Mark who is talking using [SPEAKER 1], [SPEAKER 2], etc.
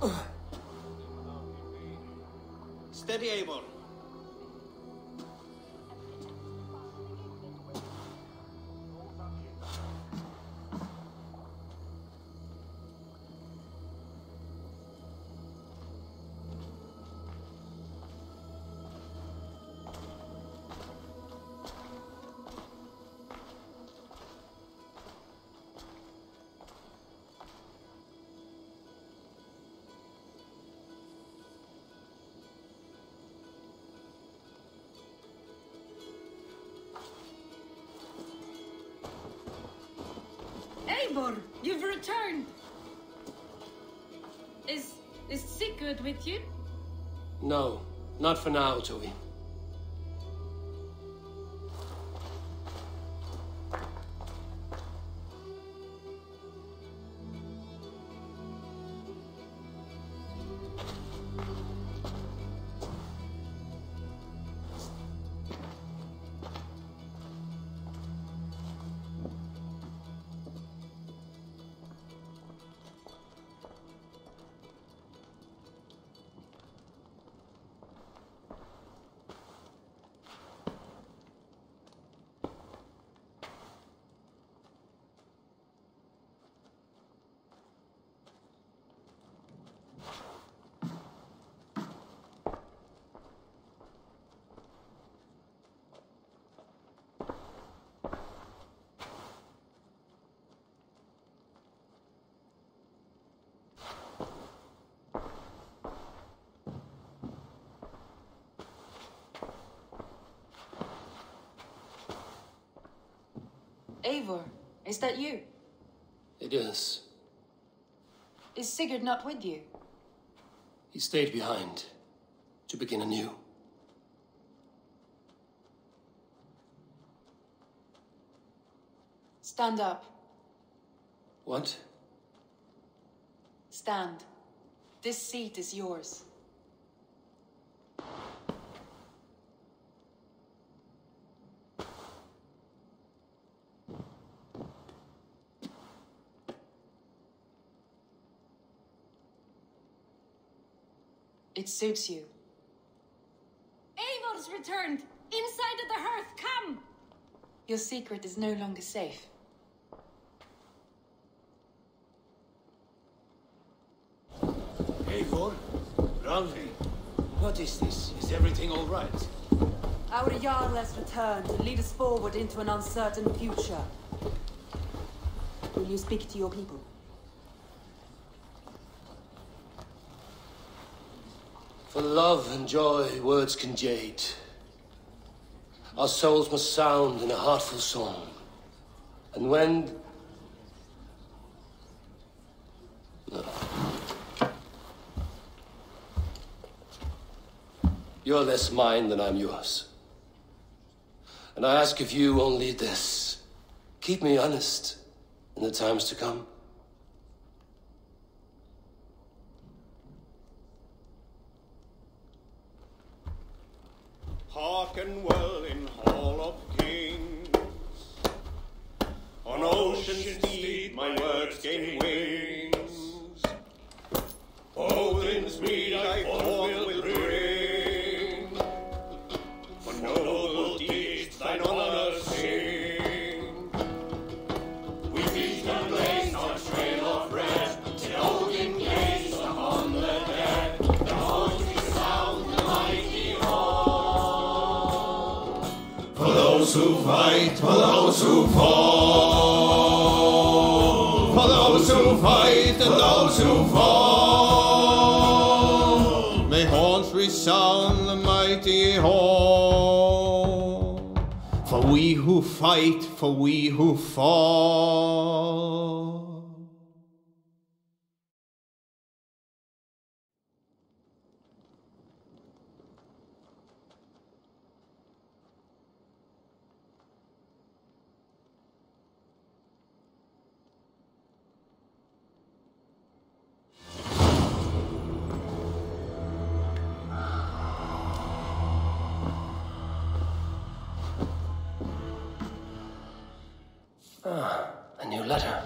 [SPEAKER 1] Steady, Eivor.
[SPEAKER 2] Eivor, you've returned! Is Sigurd with you?
[SPEAKER 3] No, not for now, Toby.
[SPEAKER 4] Eivor, is that you?
[SPEAKER 3] It is.
[SPEAKER 4] Is Sigurd not with you?
[SPEAKER 3] He stayed behind to begin anew.
[SPEAKER 4] Stand up.
[SPEAKER 3] What?
[SPEAKER 4] Stand. This seat is yours. It suits you.
[SPEAKER 2] Eivor's returned! Inside of the hearth, come!
[SPEAKER 4] Your secret is no longer safe.
[SPEAKER 1] Eivor? Ralvi? What is this? Is everything all right?
[SPEAKER 5] Our Jarl has returned to lead us forward into an uncertain future. Will you speak to your people?
[SPEAKER 3] For love and joy, words can jade. Our souls must sound in a heartful song. And when... No. You're less mine than I'm yours. And I ask of you only this. Keep me honest in the times to come.
[SPEAKER 6] Harken well in Hall of Kings. On ocean-steed my words gain wings. Odin's mead I forth will bring. For noble deeds thine honor sing. We feast and blaze our trail of red, till Odin gazed upon the dead. The horns resound the mighty hall. For those who fight, for those who fall, for those who fight and those who fall, may horns resound the mighty hall. For we who fight, for we who fall.
[SPEAKER 3] A new letter.